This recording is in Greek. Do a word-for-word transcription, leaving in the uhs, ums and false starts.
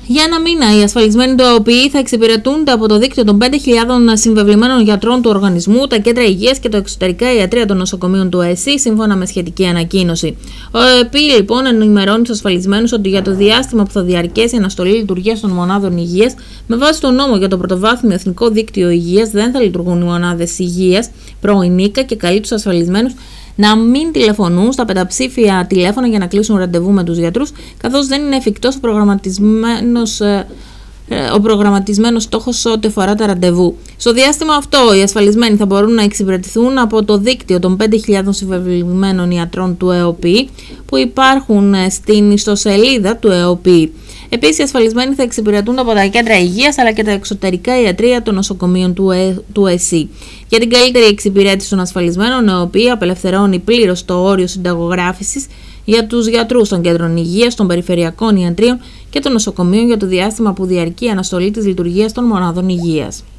Για ένα μήνα, οι ασφαλισμένοι του ΕΟΠΗ θα εξυπηρετούνται από το δίκτυο των πέντε χιλιάδων συμβεβλημένων γιατρών του οργανισμού, τα κέντρα υγείας και τα εξωτερικά ιατρεία των νοσοκομείων του ΕΣΥ, σύμφωνα με σχετική ανακοίνωση. Ο ΕΟΠΗ, λοιπόν, ενημερώνει τους ασφαλισμένους ότι για το διάστημα που θα διαρκέσει η αναστολή λειτουργίας των μονάδων υγείας, με βάση τον νόμο για το πρωτοβάθμιο εθνικό δίκτυο υγείας, δεν θα λειτουργούν οι μονάδες υγείας προ-ΙΝΙΚΑ και καλεί τους ασφαλισμένους να μην τηλεφωνούν στα πενταψήφια τηλέφωνα για να κλείσουν ραντεβού με τους γιατρούς, καθώς δεν είναι εφικτός ο προγραμματισμένος, ο προγραμματισμένος στόχος ό,τι αφορά τα ραντεβού. Στο διάστημα αυτό, οι ασφαλισμένοι θα μπορούν να εξυπηρετηθούν από το δίκτυο των πέντε χιλιάδων συμβεβλημένων ιατρών του ΕΟΠΗ που υπάρχουν στην ιστοσελίδα του ΕΟΠΗ. Επίσης, οι ασφαλισμένοι θα εξυπηρετούν από τα κέντρα υγείας αλλά και τα εξωτερικά ιατρεία των νοσοκομείων του, ε, του ΕΣΥ. Για την καλύτερη εξυπηρέτηση των ασφαλισμένων, ο ΕΟΠΗ απελευθερώνει πλήρως το όριο συνταγογράφησης για τους γιατρούς των κέντρων υγείας, των περιφερειακών ιατρίων και των νοσοκομείων για το διάστημα που διαρκεί η αναστολή της λειτουργίας των μονάδων υγείας.